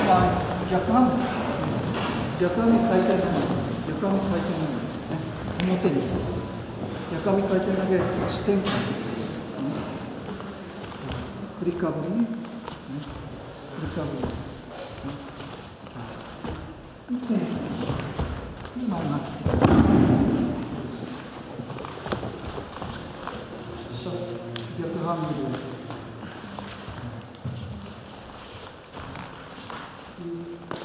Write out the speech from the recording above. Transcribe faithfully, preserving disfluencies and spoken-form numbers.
今逆半分、逆網回転投げ、逆網回転投げ、ね、表に逆網回転投げ地点回、ね、振りかぶりね、振りかぶり、ね、見て今なって逆半分で。